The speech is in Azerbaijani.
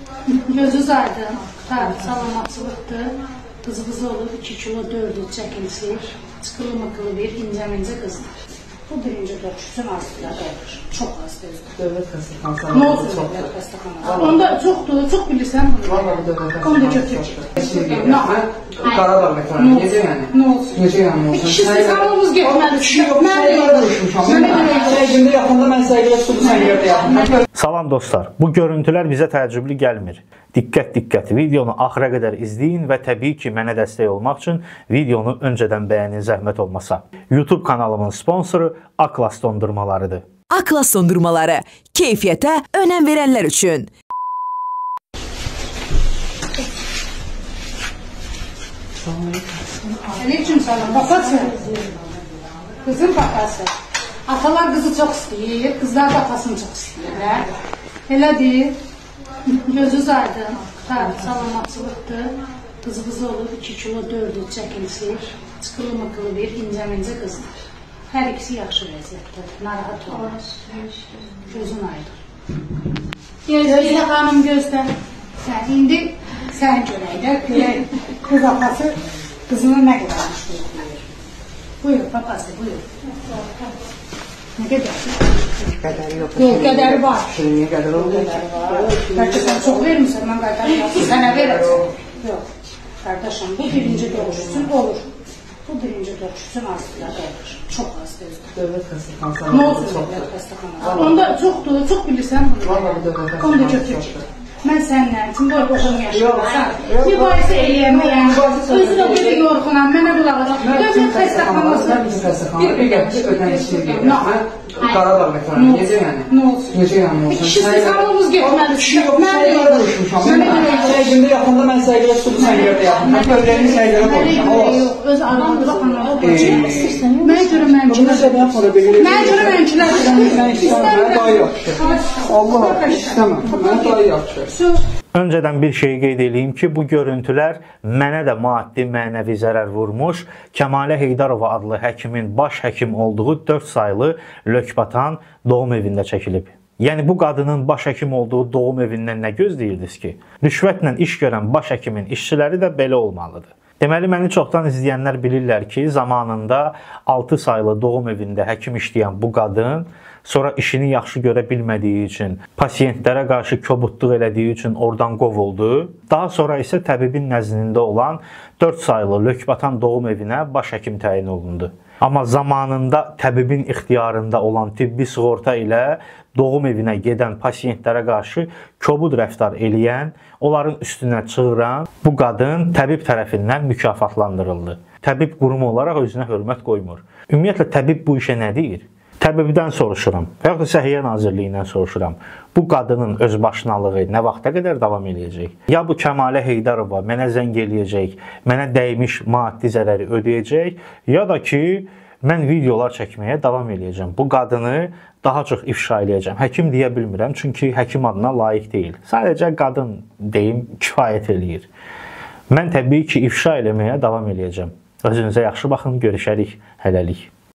Gözünüz aydın. Salamatçılıqdır. Qızı olur, 2 kilo 400 çəkilsir. Çıxılı mıqılı bir incə qızdır. Bu birinci dörtüsün azlıqla qalır. Çox az gözdir. Dövlət xəstəxanası. Nə olsun dövlət xəstəxanası? Onda çoxdur, çox bilirsən bunu. Valla bu dövlət Onu da götür. Qarabağ veteranı. Necə yəni? Nə olsun? Necə yəni olsun? İkisi sağlığımız getməlidir. Günde yaxında mən səhiyyə stulu sən yerdə yaxında. Salam dostlar, bu görüntülər bizə təəccüblü gəlmir. Diqqət, videonu axıra qədər izləyin və təbii ki, mənə dəstək olmaq üçün videonu öncədən bəyənin, zəhmət olmasa. YouTube kanalımın sponsoru Aklas dondurmalarıdır. Aklas dondurmaları, keyfiyyətə önəm verənlər üçün. Aleyküm salam, baxasın. Qızın baxası. Atalar qızı çox istəyir, qızlar da atasını çox istəyirlər. Elədir. Gözünüz aydın. Salamatçılıqdır. Qızı olur, 2 kilo 400 çəkilsir. Çıxılı mıqılı bir incə qızdır. Hər ikisi yaxşı vəziyyətdir. Narahat olmaz. Gözün aydın. Gözlə xanım gözlə. İndi sən görək. Qız atası qızına nə qədər müştəyir? Buyur, papası, buyur. Nə qədər? Qədəri yox. Qədəri var. Niyə qədər oldu? Bəlkə sən çox vermirsən, mən qədəri sənə verəcəm. Yox, qardaşım, bu birinci dörtüsün olur. Bu birinci dörtüsün azlıqla qalır. Çox az gözdir. Dövlət xəstəxanası. Nə olsun dövlət xəstəxanası? Onda çoxdur, çox bilirsən bunu. Valla bu dövlət xəstəxanası. Onu da götür. Mən səninlə, çünki o qoşun yaşayırsan. Mübahisə eləyəməyəm. Özü də bir yorğunam, mənə qulaq. Dövlət xəstəxanası. Bir gətir, ödənişdir deyil. Qarabağ veteranı. Necə yəni? Nə olsun? Necə yəni olsun? İkisi sağlığımız getməlidir. Mən də yorulmuşam. Günde yaxında mən səhiyyə stulu sən yerdə yaxında. Gözlərimi səhiyyə qoymuşam. Öz aramızda anladım. Mən görə Mənə mənkilər. Mən istəməm, mən daha yaxşı. Allah istəməm, mən daha yaxşı. Öncədən bir şey qeyd edeyim ki, bu görüntülər mənə də maddi, mənəvi zərər vurmuş Kəmalə Heydarova adlı həkimin baş həkim olduğu 4 saylı Lökbatan doğum evində çəkilib. Yəni bu qadının baş həkim olduğu doğum evindən nə gözləyirdiniz ki? Rüşvətlə iş görən baş həkimin işçiləri də belə olmalıdır. Deməli, məni çoxdan izləyənlər bilirlər ki, zamanında 6 saylı doğum evində həkim işləyən bu qadın sonra işini yaxşı görə bilmədiyi üçün, pasiyentlərə qarşı kobudluq elədiyi üçün oradan qovuldu. Daha sonra isə təbibin nəzdində olan 4 saylı Lökbatan doğum evinə baş həkim təyin olundu. Amma zamanında təbibin ixtiyarında olan tibbi sığorta ilə doğum evinə gedən pasiyentlərə qarşı kobud rəftar eləyən, onların üstünə çığıran bu qadın təbib tərəfindən mükafatlandırıldı. Təbib qurumu olaraq özünə hörmət qoymur. Ümumiyyətlə, təbib bu işə nə deyir? Təbibdən soruşuram və yaxud da Səhiyyə Nazirliyindən soruşuram. Bu qadının özbaşınalığı nə vaxta qədər davam eləyəcək? Ya bu Kəmalə Heydarova mənə zəng eləyəcək, mənə dəymiş maddi zərəri ödəyəcək, ya da ki, mən videolar çəkməyə davam eləyəcəm. Bu qadını daha çox ifşa eləyəcəm. Həkim deyə bilmirəm, çünki həkim adına layiq deyil. Sadəcə qadın deyim, kifayət eləyir. Mən təbii ki, ifşa eləməyə davam eləyəcəm. Özünüzə yaxşı baxın, görüşərik, hələlik.